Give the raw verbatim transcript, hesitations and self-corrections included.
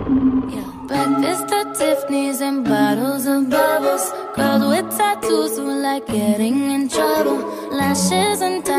Yeah. Breakfast at Tiffany's and bottles of bubbles. Girls with tattoos who like getting in trouble. Lashes and ties